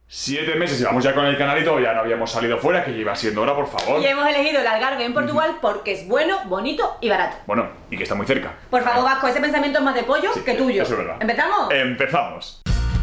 7 meses llevamos ya con el canal y todavía no habíamos salido fuera, que ya iba siendo hora, por favor. Y hemos elegido el Algarve en Portugal porque es bueno, bonito y barato. Bueno, y que está muy cerca. Por favor, Vasco, ese pensamiento es más de pollo que tuyo. Eso es verdad. ¿Empezamos? Empezamos.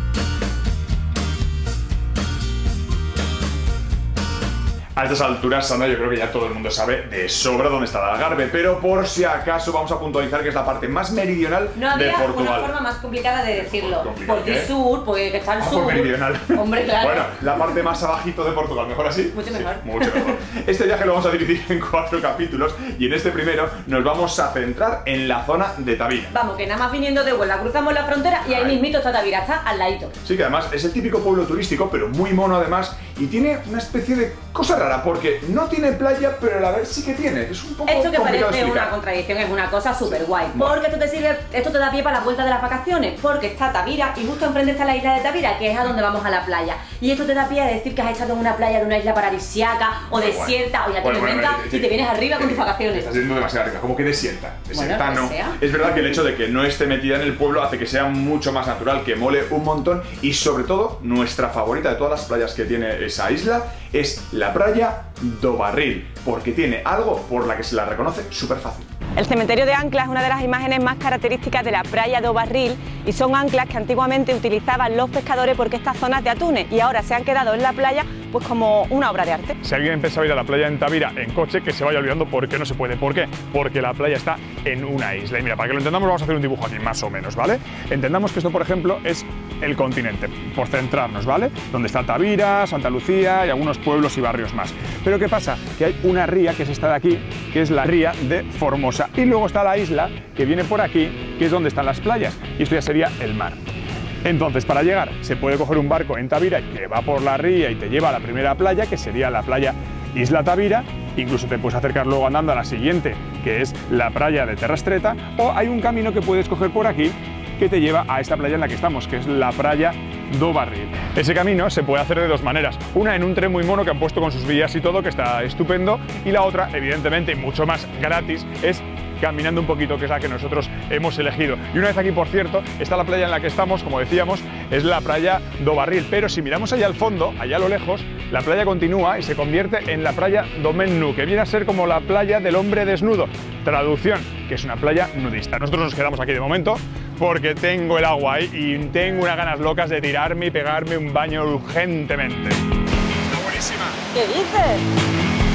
A estas alturas, Sandra, yo creo que ya todo el mundo sabe de sobra dónde está el Algarve, pero por si acaso vamos a puntualizar que es la parte más meridional de Portugal. No había una forma más complicada de decirlo. Por el sur, porque está al sur. Por meridional. Hombre, claro. Bueno, la parte más abajito de Portugal, ¿mejor así? Mucho mejor. Sí, mucho mejor. Este viaje lo vamos a dividir en 4 capítulos y en este primero nos vamos a centrar en la zona de Tavira. Vamos, que nada más viniendo de Huelva cruzamos la frontera y ahí mismito está Tavira, está al ladito. Sí, que además es el típico pueblo turístico, pero muy mono además, y tiene una especie de cosa rara, porque no tiene playa, pero a la vez sí que tiene. Es un poco esto que complicado parece de explicar. una contradicción es una cosa súper guay. Porque esto te da pie para la vuelta de las vacaciones. Porque está Tavira y justo enfrente está la isla de Tavira, que es a donde vamos a la playa. Y esto te da pie a decir que has estado en una playa de una isla paradisíaca o desierta, o ya te lo inventas y te vienes arriba con tus vacaciones. Estás yendo demasiado arriba, como que desierta. Desierta bueno, no. Sea. Es verdad que el hecho de que no esté metida en el pueblo hace que sea mucho más natural, que mole un montón, y sobre todo, nuestra favorita de todas las playas que tiene esa isla es la playa do Barril, porque tiene algo por la que se la reconoce súper fácil. El cementerio de anclas es una de las imágenes más características de la playa do Barril y son anclas que antiguamente utilizaban los pescadores porque estas zonas de atunes y ahora se han quedado en la playa pues como una obra de arte. Si alguien pensaba ir a la playa en Tavira en coche, que se vaya olvidando porque no se puede. ¿Por qué? Porque la playa está en una isla. Y mira, para que lo entendamos vamos a hacer un dibujo aquí, más o menos, ¿vale? Entendamos que esto, por ejemplo, es el continente, por centrarnos, ¿vale? Donde está Tavira, Santa Lucía y algunos pueblos y barrios más. Pero ¿qué pasa? Que hay una ría que es esta de aquí, que es la ría de Formosa. Y luego está la isla que viene por aquí, que es donde están las playas. Y esto ya sería el mar. Entonces, para llegar, se puede coger un barco en Tavira que va por la ría y te lleva a la primera playa, que sería la playa Isla Tavira. Incluso te puedes acercar luego andando a la siguiente, que es la playa de Terrastreta. O hay un camino que puedes coger por aquí que te lleva a esta playa en la que estamos, que es la playa do Barril. Ese camino se puede hacer de 2 maneras. Una en un tren muy mono que han puesto con sus vías y todo, que está estupendo. Y la otra, evidentemente, y mucho más gratis, es caminando un poquito, que es la que nosotros hemos elegido. Y una vez aquí, por cierto, está la playa en la que estamos, como decíamos, es la playa do Barril. Pero si miramos allá al fondo, allá a lo lejos, la playa continúa y se convierte en la playa do Men Nu, que viene a ser como la playa del hombre desnudo. Traducción, que es una playa nudista. Nosotros nos quedamos aquí de momento porque tengo el agua ahí y tengo unas ganas locas de tirarme y pegarme un baño urgentemente. Está buenísima. ¿Qué dices?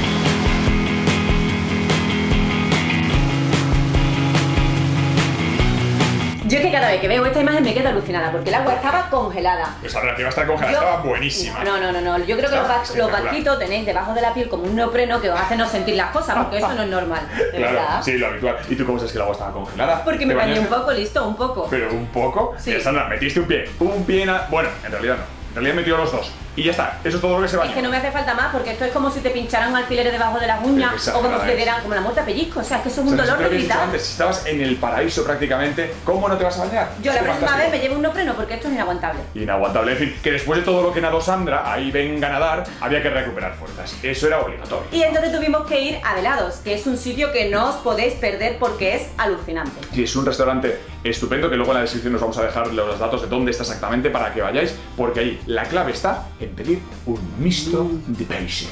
Yo es que cada vez que veo esta imagen me quedo alucinada porque el agua estaba congelada. Pues ahora que va a estar congelada, estaba buenísima. No. Yo creo que los vasquitos tenéis debajo de la piel como un neopreno que os hace no sentir las cosas, porque eso no es normal. Claro, ¿verdad? sí, lo habitual. ¿Y tú cómo sabes que el agua estaba congelada? Porque me bañé un poco, listo, un poco. ¿Pero un poco? Sí. Sandra, metiste un pie. Bueno, en realidad no. En realidad metió los dos. Y ya está, eso es todo lo que se baña. Es que no me hace falta más, porque esto es como si te pincharan alfileres debajo de las uñas o como si te dieran como la muerte a pellizco. O sea, es que eso es un dolor de gritar. Antes, si estabas en el paraíso prácticamente, ¿cómo no te vas a bañar? Yo la próxima vez me llevo un neopreno porque esto es inaguantable. Inaguantable. Es decir, que después de todo lo que nadó Sandra, ahí venga a nadar, había que recuperar fuerzas. Eso era obligatorio. Y entonces tuvimos que ir a Velados, que es un sitio que no os podéis perder porque es alucinante. Sí, es un restaurante estupendo, que luego en la descripción os vamos a dejar los datos de dónde está exactamente para que vayáis, porque ahí la clave está en pedir un misto de peixe.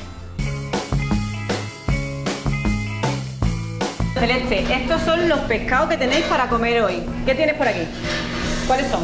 Celeste, estos son los pescados que tenéis para comer hoy. ¿Qué tienes por aquí? ¿Cuáles son?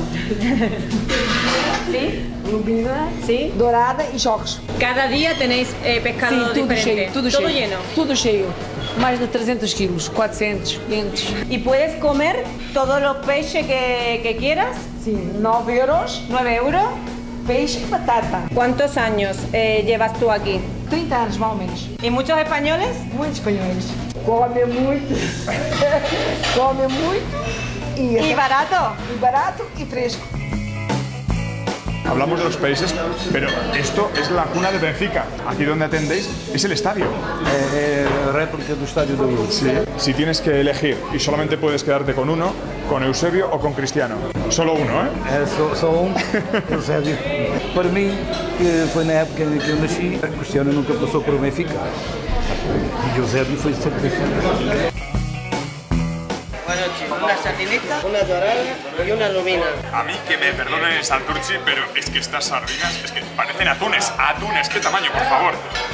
¿Sí? Lubina, ¿Sí? dourada e jogos. Cada día tenéis pescado Sim, tudo diferente. cheio, tudo todo cheio. lleno. Tudo cheio. Mais de 300 quilos, 400, 500. ¿Y puedes comer todos los peces que quieras? Sim, 9 euros, 9 euros. peixe e batata. ¿Cuántos años llevas tú aquí? 30 anos, mais ou menos. ¿Y muchos españoles? Muitos espanhóis. Come muito. Come muito. ¿Y barato? E barato e fresco. Hablamos de los países, pero esto es la cuna de Benfica. Aquí donde atendéis es el estadio. Réplica do estádio do Luz. Sí. Si tienes que elegir y solamente puedes quedarte con uno, con Eusebio o con Cristiano. Solo uno, ¿eh? Só Eusébio. Para mim, que foi na época em que eu nasci, Cristiano nunca passou por Benfica. E Eusébio foi sempre Benfica. Bueno, Santurchi, una sardinita, una dorada y una lubina. A mí que me perdonen el Santurchi, pero es que estas sardinas, es que parecen atunes, ¿qué tamaño, por favor?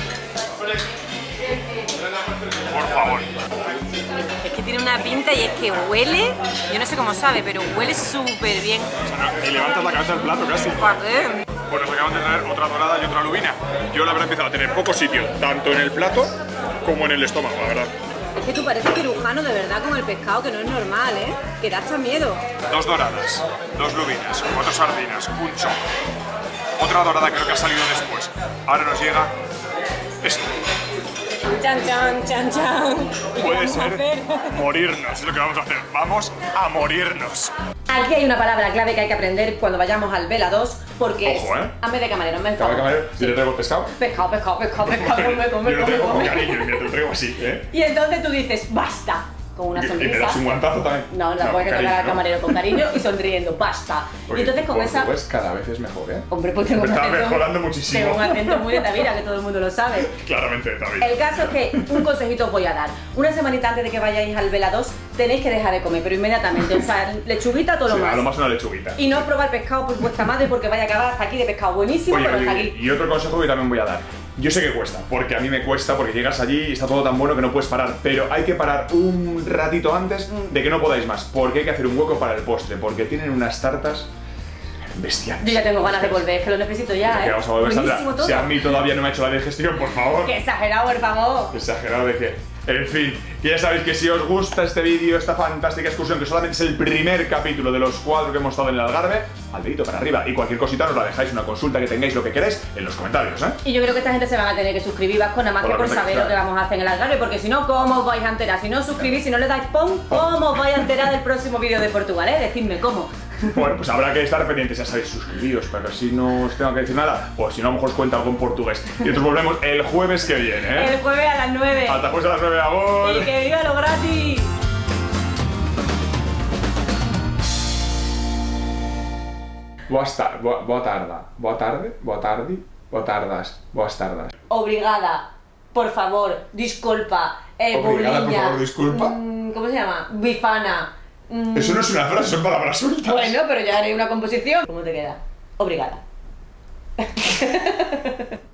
Por favor. Es que tiene una pinta y es que huele, yo no sé cómo sabe, pero huele súper bien. Y levantas la cabeza del plato casi. Joder. Bueno, nos acaban de traer otra dorada y otra lubina. Yo la verdad he empezado a tener poco sitio, tanto en el plato como en el estómago, la verdad. Es que tú pareces cirujano de verdad con el pescado, que no es normal, ¿eh? Que da hasta miedo. 2 doradas, 2 lubinas, 4 sardinas, un chop. Otra dorada creo que ha salido después. Ahora nos llega esto. Chan, chan, chan, chan. ¿Y qué Puede vamos a ser hacer? morirnos, es lo que vamos a hacer. Vamos a morirnos. Aquí hay una palabra clave que hay que aprender cuando vayamos al Vela 2, porque Ojo, ¿eh? Hazme de camarero, me Cada enfado. camarero, si le traigo el pescado. Pescado, pescado, pescado, pescado, come, Yo come, lo traigo con come. cariño, mira, te lo traigo así, ¿eh? Y entonces tú dices, basta, con una Y me sonrisa. das un guantazo también. No, la puedes tocar al camarero con cariño y sonriendo, basta. Oye, y entonces con esa... Pues cada vez es mejor, ¿eh? Hombre, pues tengo un Está acento... mejorando muchísimo. Tengo un acento muy de Tavira, que todo el mundo lo sabe. Claramente, David. El caso es que un consejito os voy a dar. Una semanita antes de que vayáis al Vela 2, tenéis que dejar de comer, pero inmediatamente. O sea, lechuguita, todo lo Sí, más. a lo más una lechuguita. Y no probar pescado por vuestra madre porque vaya a acabar hasta aquí de pescado buenísimo, Oye, pero hasta oye, aquí. y otro consejo que también voy a dar. Yo sé que cuesta, porque a mí me cuesta, porque llegas allí y está todo tan bueno que no puedes parar, pero hay que parar un ratito antes de que no podáis más, porque hay que hacer un hueco para el postre, porque tienen unas tartas bestiales. Yo ya tengo ganas de volver, es que lo necesito ya, Que vamos a volver, Buenísimo Sandra. todo. Si a mí todavía no me ha hecho la digestión, por favor. Qué exagerado, por favor. Exagerado de que... En fin, que ya sabéis que si os gusta este vídeo, esta fantástica excursión, que solamente es el primer capítulo de los 4 que hemos estado en el Algarve, al dedito para arriba. Y cualquier cosita nos la dejáis, una consulta que tengáis, lo que queréis, en los comentarios, ¿eh? Y yo creo que esta gente se van a tener que suscribir, Vasco, nada más Por que la por cosa que saber lo que sea. vamos a hacer en el Algarve, porque si no, ¿cómo os vais a enterar? Si no os suscribís, si no le dais pon, ¿cómo os vais a enterar del próximo vídeo de Portugal, Decidme cómo. Bueno, pues habrá que estar pendientes, ya sabéis, suscribíos, pero así no os tengo que decir nada, o si no, a lo mejor os cuento algo en portugués. Y nosotros volvemos el jueves que viene, ¿eh? El jueves a las 9. Hasta jueves a las 9, amor. Y que viva lo gratis. Boa tardas. Obrigada, por favor, disculpa, Obrigada, por boliña, favor, disculpa. ¿cómo se llama? Bifana. Eso no es una frase, son palabras sueltas. Bueno, pero ya haré una composición. ¿Cómo te queda? Obrigada.